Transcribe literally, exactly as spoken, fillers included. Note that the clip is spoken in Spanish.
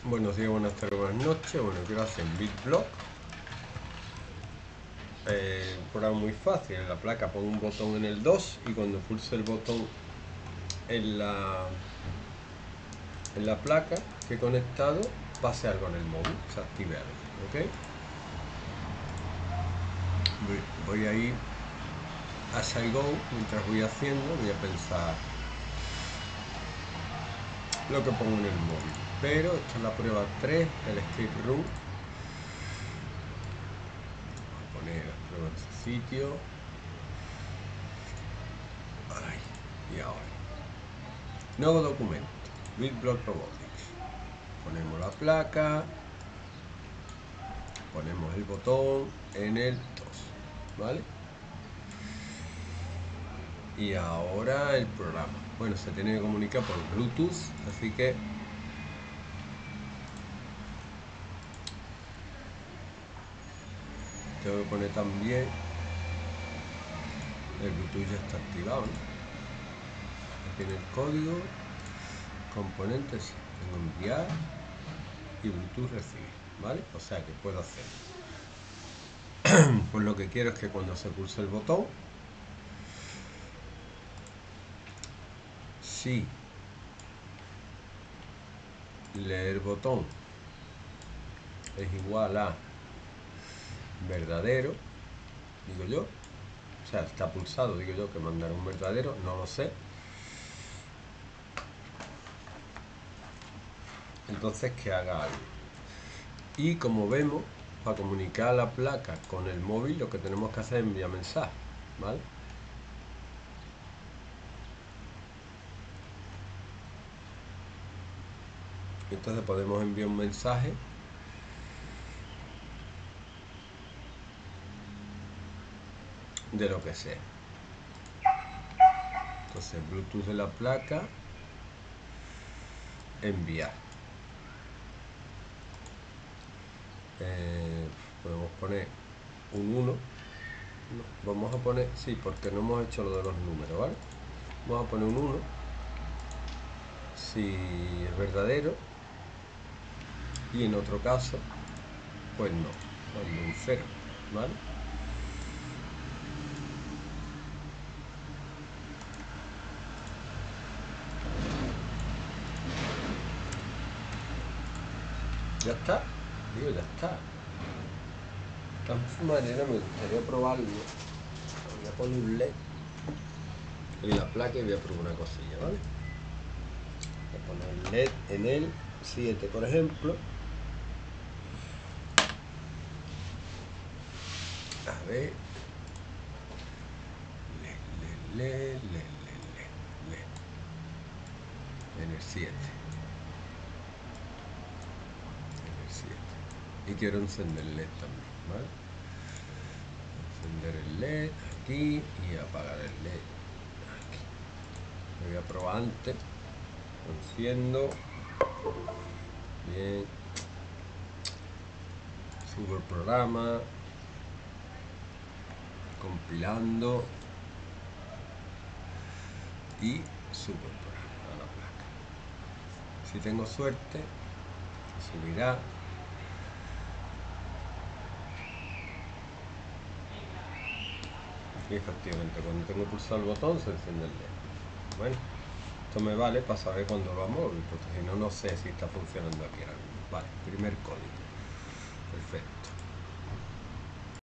Buenos días, buenas tardes, buenas noches. Bueno, quiero hacer BitBlock. Eh, un programa muy fácil. En la placa pongo un botón en el dos y cuando pulse el botón en la, en la placa que he conectado, pase algo en el móvil, se active algo. ¿Ok? Voy, voy a ir a Saigo mientras voy haciendo, voy a pensar lo que pongo en el móvil. Pero esta es la prueba tres, el escape room. Voy a poner la prueba en su sitio. Ay, y ahora. Nuevo documento. BitBlock Robotics. Ponemos la placa. Ponemos el botón en el dos. ¿Vale? Y ahora el programa. Bueno, se tiene que comunicar por Bluetooth, así que tengo que poner también el Bluetooth. Ya está activado, ¿no? Aquí en el código, componentes, tengo enviar y Bluetooth recibir, ¿vale? O sea que puedo hacer. Pues lo que quiero es que cuando se pulse el botón, si leer botón es igual a verdadero, digo yo, o sea, está pulsado, digo yo que mandar un verdadero, no lo sé. Entonces que haga algo. Y como vemos, para comunicar la placa con el móvil, lo que tenemos que hacer es enviar mensaje, ¿vale? Entonces podemos enviar un mensaje de lo que sea. Entonces Bluetooth de la placa, enviar. Eh, podemos poner un uno. No, vamos a poner, sí, porque no hemos hecho lo de los números, ¿vale? Vamos a poner un uno si es verdadero, y en otro caso pues no, cuando un cero, ¿vale? Ya está, digo, ya está. De todas maneras me gustaría probarlo. Voy a poner un L E D en la placa y voy a probar una cosilla, ¿vale? Voy a poner el L E D en el siete, por ejemplo. A ver. L E D, L E D, L E D, L E D, L E D. En el siete. En el siete. Y quiero encender el L E D también, ¿vale? Encender el L E D aquí y apagar el L E D aquí. Lo voy a probar antes. Lo enciendo. Bien. Subo el programa. Compilando. Y subo el programa a la placa. Si tengo suerte, subirá. Y efectivamente, cuando tengo pulsado el botón se enciende el L E D. Bueno, esto me vale para saber cuándo lo móvil, porque si no, no sé si está funcionando aquí ahora mismo. Vale, primer código.